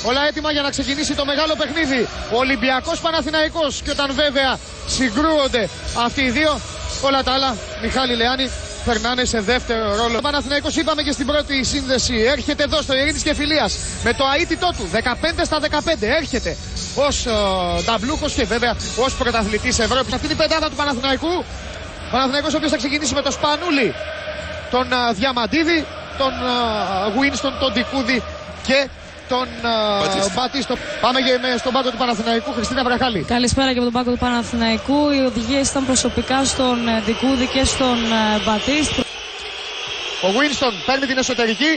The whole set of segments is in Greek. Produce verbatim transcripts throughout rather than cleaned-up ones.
Όλα έτοιμα για να ξεκινήσει το μεγάλο παιχνίδι. Ο Ολυμπιακός Παναθηναϊκός. Και όταν βέβαια συγκρούονται αυτοί οι δύο, όλα τα άλλα, Μιχάλη Λεάνη, περνάνε σε δεύτερο ρόλο. Ο Παναθηναϊκός, είπαμε και στην πρώτη σύνδεση, έρχεται εδώ στο Ειρήνης και Φιλίας με το αίτητό του δεκαπέντε στα δεκαπέντε. Έρχεται ως uh, ταμπλούχος και βέβαια ως πρωταθλητής Ευρώπης. Αυτή είναι η πεντάδα του Παναθηναϊκού. Ο Παναθηναϊκός ο οποίος θα ξεκινήσει με το Σπανούλη, τον uh, Διαμαντίδη, τον uh, Winston, τον Ντικούδη και τον uh, Μπατίστο. Πάμε και με στον πάγκο του Παναθηναϊκού. Χριστίνα Βραχάλη. Καλησπέρα και από τον πάγκο του Παναθηναϊκού. Οι οδηγίες ήταν προσωπικά στον Ντικούδη και στον uh, Μπατίστ. Ο Winston παίρνει την εσωτερική.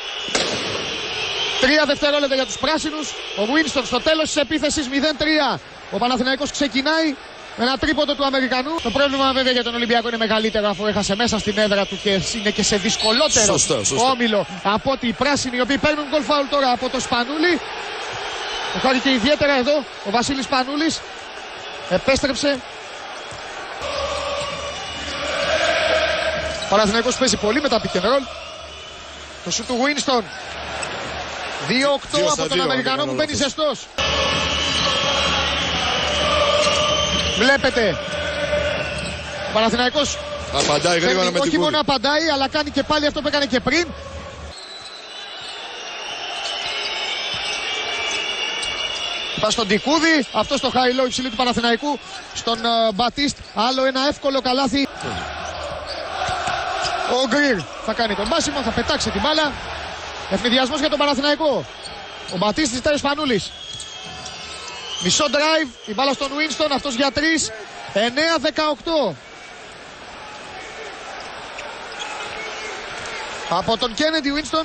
Τρία δευτερόλεπτα για τους πράσινους. Ο Winston στο τέλος της επίθεσης μηδέν τρία. Ο Παναθηναϊκός ξεκινάει με ένα τρίποντο του Αμερικανού. Το πρόβλημα βέβαια για τον Ολυμπιακό είναι μεγαλύτερο, αφού έχασε μέσα στην έδρα του και είναι και σε δυσκολότερο σωστά, σωστά. όμιλο από ότι οι πράσινοι, οι οποίοι παίρνουν γκολ φάουλ τώρα από το Σπανούλη. Ευχαριστώ και ιδιαίτερα εδώ ο Βασίλης Σπανούλης. Επέστρεψε. Ο Παναθηναϊκός παίζει πολύ με τα pick and roll. Το σου του Winston. δύο οκτώ από τον Αμερικανό που μπαίνει ζεστός. Βλέπετε, ο Παναθηναϊκός απαντάει γρήγορα με την όχι κούρη. μόνο απαντάει, αλλά κάνει και πάλι αυτό που έκανε και πριν. Πας στον Ντικούδη, αυτό στο high low υψηλή του Παναθηναϊκού, στον uh, Μπατίστ, άλλο ένα εύκολο καλάθι. Ο Γκριρ θα κάνει τον μπάσιμο, θα πετάξει την μπάλα. Ευνηδιασμός για τον Παναθηναϊκό. Ο Μπατίστ ζητάει ο Σπανούλης. Μισό drive, η μπάλα στον Winston, αυτός για τρεις, εννέα δεκαοκτώ. Από τον Kennedy Winston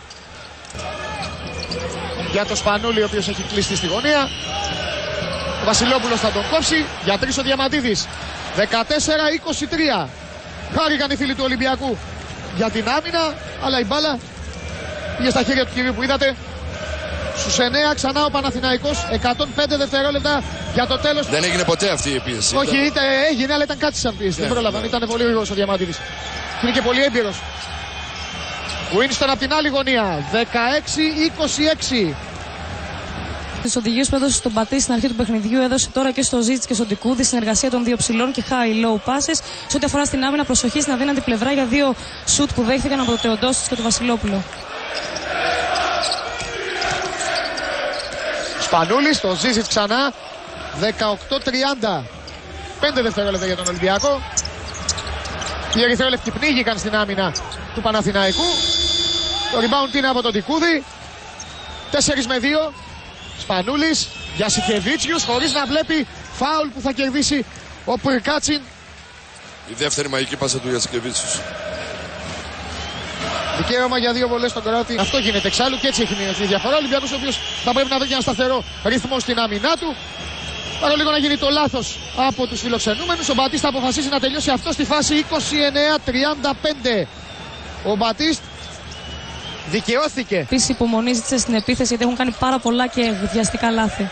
για τον Σπανούλη, ο οποίος έχει κλειστεί στη γωνία. Ο Βασιλόπουλος θα τον κόψει, για τρεις ο Διαμαντίδης. δεκατέσσερα είκοσι τρία. Χάρηκαν οι φίλοι του Ολυμπιακού για την άμυνα, αλλά η μπάλα πήγε στα χέρια του κυρίου που είδατε. Στους εννέα ξανά ο Παναθηναϊκός, εκατόν πέντε δευτερόλεπτα για το τέλος. Δεν έγινε ποτέ αυτή η επίθεση. Όχι, ήταν... είτε έγινε, αλλά ήταν κάτι σαν πίεση. Ναι, δεν πρόλαβαν, ναι. ήταν πολύ γρήγορος ο Διαμαντίδης. Είναι και πολύ έμπειρος. Winston από την άλλη γωνία, δεκαέξι είκοσι έξι. Τις οδηγίες που έδωσε στον Μπατί στην αρχή του παιχνιδιού έδωσε τώρα και στο Ζήτς και στον Ντικούδη, συνεργασία των δύο ψηλών και high-low passes. Σε ό,τι αφορά στην άμυνα, προσοχή στην αδύνατη πλευρά για δύο σουτ που δέχτηκαν από το Τεοντόσιτς και το Βασιλόπουλο. Σπανούλης, το Ζήτς ξανά, δεκαοκτώ τριάντα. πέντε δευτερόλεπτα για τον Ολυμπιακό. Οι ερυθρόλευκοι πνίγηκαν στην άμυνα του Παναθηναϊκού. Το rebound είναι από τον Ντικούδη. τέσσερα με δύο. Σπανούλης, Γιασικεβίτσιους, χωρίς να βλέπει φάουλ που θα κερδίσει ο Πουρκάτσιν. Η δεύτερη μαγική πάσα του Γιασικεβίτσιους. Δικαίωμα για δύο βολές στον Κροάτη. Αυτό γίνεται εξάλλου και έτσι έχει μείνει η διαφορά. Ο Ολυμπιακός, ο οποίος θα πρέπει να βρει ένα σταθερό ρυθμό στην άμυνά του. Παρό λίγο να γίνει το λάθος από τους φιλοξενούμενους. Ο Μπατίστ θα αποφασίσει να τελειώσει αυτό στη φάση είκοσι εννέα τριάντα πέντε. Ο Μπατίστ δικαιώθηκε. Επίσης υπομονή ζήτησε στην επίθεση, γιατί έχουν κάνει πάρα πολλά και βιαστικά λάθη.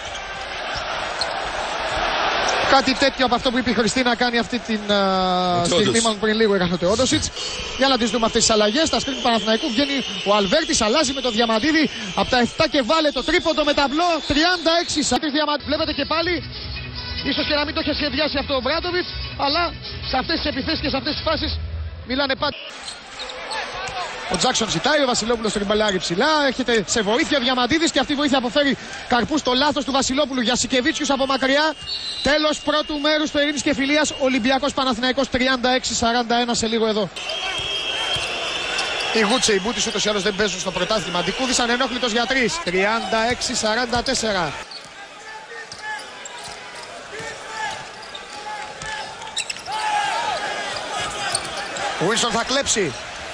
Κάτι τέτοιο από αυτό που είπε η Χριστίνα κάνει αυτή τη uh, στιγμή, μάλλον πριν λίγο έκανε ο Τεόντοσιτς. Για να τις δούμε αυτές τις αλλαγές. Στα σκριν του Παναθηναϊκού βγαίνει ο Αλβέρτης, αλλάζει με το Διαμαντίδη από τα επτά και βάλε το τρίποντο με ταμπλό τριάντα έξι. Βλέπετε και πάλι, ίσως και να μην το είχε σχεδιάσει αυτό ο Μπράντοβιτς, αλλά σε αυτές τις επιθέσεις και σε αυτές τις φάσεις μιλάνε πάντα. Ο Τζάκσον ζητάει, ο Βασιλόπουλος τον μπαλάρει ψηλά. Έρχεται σε βοήθεια ο Διαμαντίδης και αυτή η βοήθεια αποφέρει καρπούς στο λάθος του Βασιλόπουλου. Για Σικεβίτσιους από μακριά. Τέλος πρώτου μέρους στο Ειρήνης και Φιλίας. Ολυμπιακός Παναθηναϊκός τριάντα έξι σαράντα ένα σε λίγο εδώ. Οι Γούτσε, οι Μπούτης ούτως ή άλλως δεν παίζουν στο πρωτάθλημα. Ντικούδης ανενόχλητος για τρεις. τριάντα έξι σαράντα τέσσερα. Ο Winston θα κλέψει.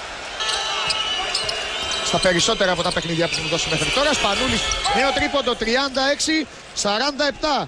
Στα περισσότερα από τα παιχνίδια που έχουν δώσει μέχρι τώρα. Σπανούλης, νέο τρίποντο, τριάντα έξι σαράντα επτά.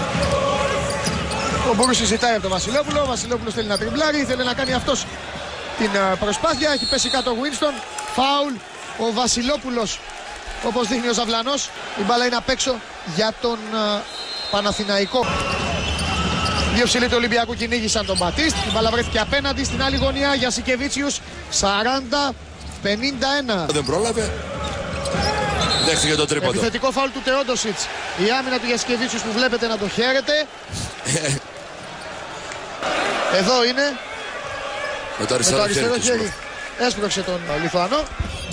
Ο Μπούρουσης ζητάει από τον Βασιλόπουλο. Ο Βασιλόπουλος θέλει να τριμπλάρει, θέλει να κάνει αυτός την προσπάθεια. Έχει πέσει κάτω ο Winston. Φάουλ. Ο Βασιλόπουλος, όπως δείχνει ο Ζαβλανός. Η μπάλα είναι απ' έξω για τον uh, Παναθηναϊκό. Δύο ψηλοί του Ολυμπιακού κυνήγησαν τον Μπατίστ. Η μπάλα βρέθηκε απέναντι στην άλλη γωνία για Σικεβίτσιους. σαράντα πενήντα ένα. Δεν πρόλαβε. Δέχτηκε το τρίποντο. Επιθετικό φάουλ του Τεόντοσιτς. Η άμυνα του Γιασκεβίτσιους που βλέπετε να το χαίρεται. Εδώ είναι. Με το αριστερό, με το αριστερό χέρι. χέρι. Έσπρωξε τον Λιθουανό.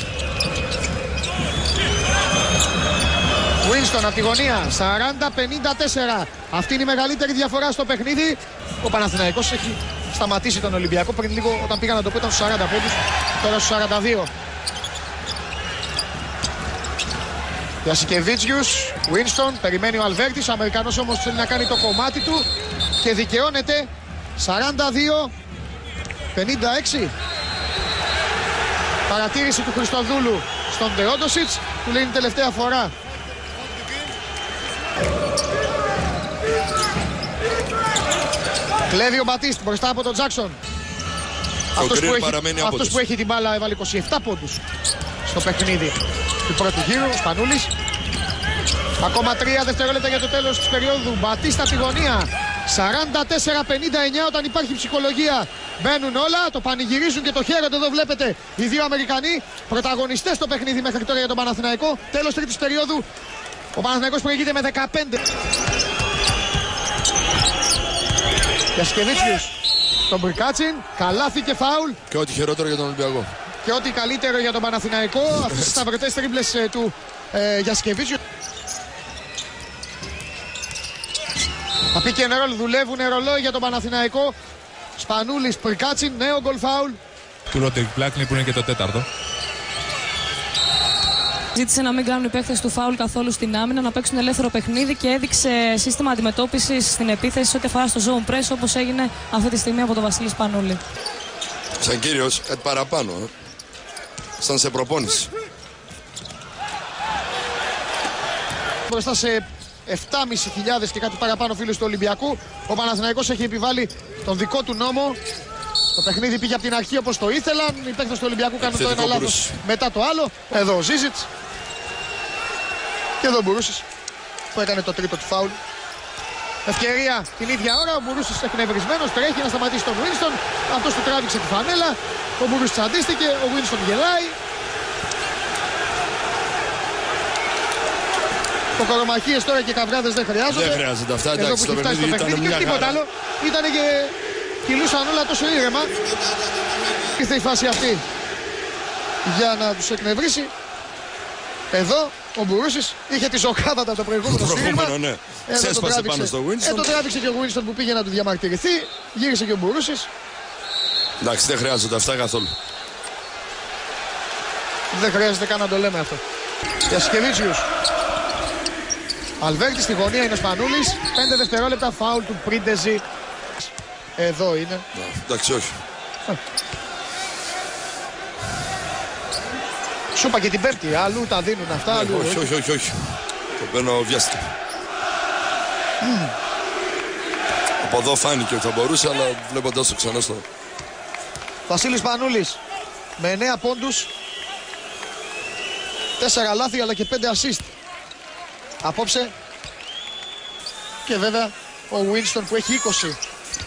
Winston από τη γωνία. σαράντα πενήντα τέσσερα. Αυτή είναι η μεγαλύτερη διαφορά στο παιχνίδι. Ο Παναθηναϊκός έχει σταματήσει τον Ολυμπιακό. Πριν λίγο όταν πήγα να το πω ήταν στους σαράντα πόντους. Τώρα στους σαράντα δύο. Γιασκεβίτσιους, Winston, περιμένει ο Αλβέρτης. Ο Αμερικανός όμως θέλει να κάνει το κομμάτι του και δικαιώνεται. σαράντα δύο πενήντα έξι. Παρατήρηση του Χριστοδούλου στον Τεόντοσιτς. Του λέει είναι τελευταία φορά. Κλέβει ο Μπατίστ μπροστά από τον Τζάκσον. Αυτός που, έχει, αυτός που έχει την μπάλα έβαλε είκοσι επτά πόντους στο παιχνίδι του πρώτου γύρου, ο Σπανούλης. Ακόμα τρία δευτερόλεπτα για το τέλος της περίοδου. Μπατίστα από τη γωνία. σαράντα τέσσερα πενήντα εννιά όταν υπάρχει ψυχολογία. Μπαίνουν όλα, το πανηγυρίζουν και το χαίρονται. Εδώ βλέπετε οι δύο Αμερικανοί πρωταγωνιστές στο παιχνίδι μέχρι τώρα για τον Παναθηναϊκό. Τέλος τρίτης περίοδου. Ο Παναθηναϊκός προηγείται με δεκαπέντε. Γιασκεβίτσιους τον Μπρικάτσιν. Καλάθι και φάουλ. Και ό,τι χειρότερο για τον Ολυμπιακό. Και ό,τι καλύτερο για τον Παναθηναϊκό. Αυτές τις σταυρωτές τρίμπλες ε, του ε, Γιασκεβίτσιου. Θα πει και ένα ρόλο, δουλεύουν ρολόι για τον Παναθηναϊκό. Σπανούλης, Πρικάτσιν, νέο γκολ φάουλ. Του Ρότερ Πλάκνη που είναι και το τέταρτο. Ζήτησε να μην κάνουν οι παίκτες του φάουλ καθόλου στην άμυνα, να παίξουν ελεύθερο παιχνίδι και έδειξε σύστημα αντιμετώπισης στην επίθεση ό,τι αφορά στο zone press όπως έγινε αυτή τη στιγμή από τον Βασίλη Σπανούλη. Σαν κύριος, κάτι παραπάνω. Ε. Σαν σε προπόνηση. Μπροστά σε επτά χιλιάδες πεντακόσιους και κάτι παραπάνω φίλους του Ολυμπιακού. Ο Παναθηναϊκός έχει επιβάλει τον δικό του νόμο. Το παιχνίδι πήγε από την αρχή όπως το ήθελαν. Οι παίκτες του Ολυμπιακού κάνουν το ένα λάθος μετά το άλλο. Εδώ ο Ζίζιτς. Και εδώ ο Μπουρούσης που έκανε το τρίτο του φάουλ. Ευκαιρία την ίδια ώρα. Ο Μπουρούσης εκνευρισμένος τρέχει να σταματήσει τον Winston. Αυτός του τράβηξε τη φανέλα. Ο Μπουρούσης αντίστηκε. Ο Winston γελάει. Κοκορομαχίες τώρα και καυγάδες δεν χρειάζονται. Δεν χρειάζεται αυτά. Εδώ Εντάξει, που έχει φτάσει στο παιχνίδι και τίποτα άλλο. Ήτανε και κυλούσαν όλα τόσο ήρεμα. Ήρθε η φάση αυτή για να τους εκνευρίσει. Εδώ ο Μπουρούσης είχε τη ζωκάδα από το προηγούμενο σφύριγμα. Ναι. Ξέσπασε πάνω στο Winston. Ε, το τράβηξε και ο Winston που πήγε να του διαμαρτυρηθεί. Γύρισε και ο Μπουρούσης. Εντάξει, δεν χρειάζονται αυτά καθόλου. Δεν χρειάζεται καν να το λέμε αυτό. Γιασκεβίτσιους. Αλβέρτη στη γωνία είναι ο Σπανούλης. πέντε δευτερόλεπτα φάουλ του Πρίντεζη. Εδώ είναι. Εντάξει, όχι. Σου είπα και την Πέμπτη. Αλλού τα δίνουν αυτά. Ναι, αλλού, όχι, όχι, όχι, όχι. Το παίρνω βιάστηκα. Mm. Από εδώ φάνηκε ότι θα μπορούσε, αλλά βλέποντας το ξανά στο... Βασίλης Σπανούλης με εννέα πόντους. τέσσερα λάθη αλλά και πέντε assist. Απόψε. Και βέβαια ο Winston που έχει είκοσι.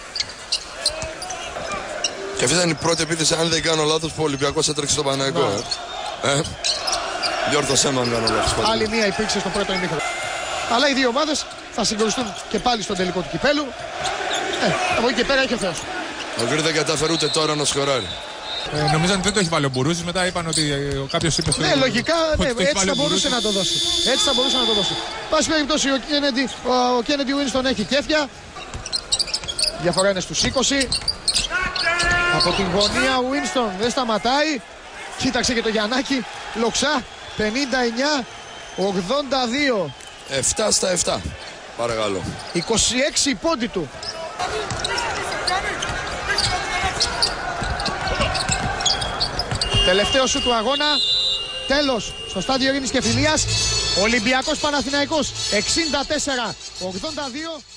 Και αυτή ήταν η πρώτη επίθεση, αν δεν κάνω λάθος, που ο Ολυμπιακός έτρεξε στο Παναγικό. Ε. Ε. Διόρθωσέ με αν κάνω λάθος. Άλλη μία υπήρξε στο πρώτο ημίχρονο. Αλλά οι δύο ομάδες θα συγκρουστούν και πάλι στον τελικό του κυπέλου. Ε, από εκεί και πέρα έχει ο Θεός. Ο Γκρι δεν κατάφερε ούτε τώρα να σκοράρει. Ε, νομίζω ότι δεν το έχει βάλει ο Μπουρούσης. Μετά είπαν ότι ε, κάποιος είπε στο... Ναι, λογικά ναι, έτσι θα μπορούσε να το δώσει. Έτσι θα μπορούσε να το δώσει. Πάση περιπτώσει ο Kennedy, ο Kennedy Winston έχει κέφια. Διαφορά είναι στους είκοσι. Από την γωνία ο Winston δεν σταματάει. Κοίταξε και το Γιαννάκη. Λοξά πενήντα εννιά ογδόντα δύο. επτά στα επτά. Παρακαλώ. είκοσι έξι πόντι του. Τελευταίο σου του αγώνα. Τέλος στο στάδιο Ειρήνης και Φιλίας. Ολυμπιακός Παναθηναϊκός εξήντα τέσσερα ογδόντα δύο.